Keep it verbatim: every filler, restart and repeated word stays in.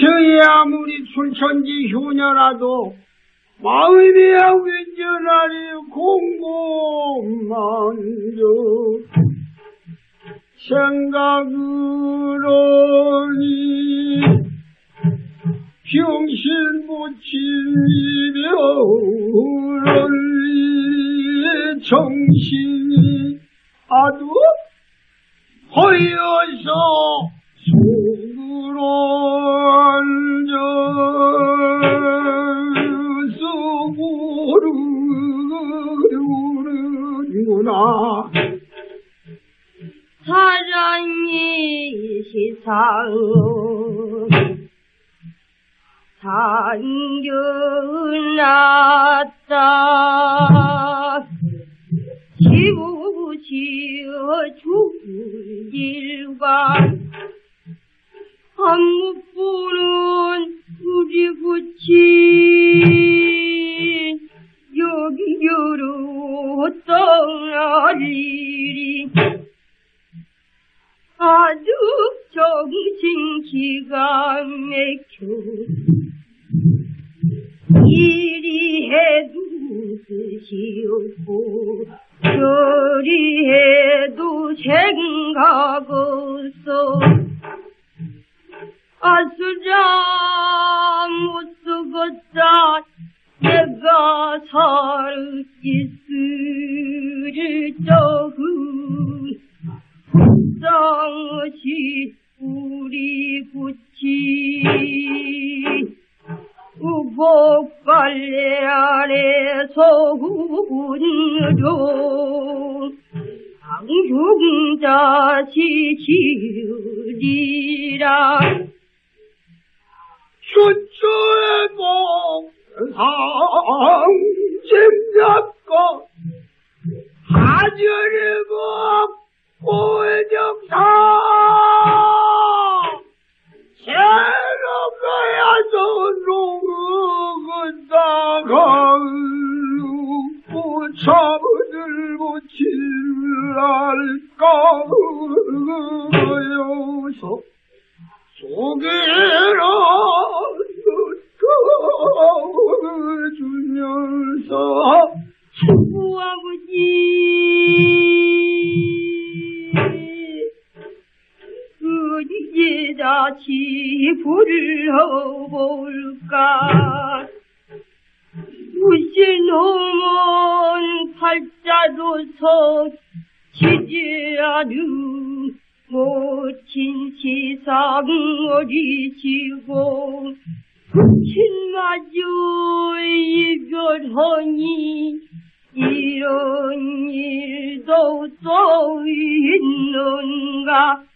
저희 아무리 춘천지 효녀라도 마음이 왠전하리 공고만져 생각으로니 병신 붙인 이별을 정신이 아주 허여서 속으로 앉아서 모르는구나. 사랑이 시사로 당겨났다. 지우지어 죽을 일과 한무보는 우리 부친 여기 여로 떠날 일이 아주 정신 기가 막혀 이리 해도 뜻이 없고 저리 해도 생각 없어 아수자 못 쓰겠다 내가 살 있을 적은 불쌍하시 우리 부친 우복갈래 아래서 훈종 방중자시 지으리라. 춘추의 목상 짐잡고 하늘의 목 고해정사 새로가야 저롱은 다가을로 참을 붙일랄까 속에라 주면서 부아버지 어디에다 지불을 해볼까. 우신 놈은 팔자로서 지지하는 모친 시상 어리시고 부친마저 이별하니 이런 일도 또 있는가.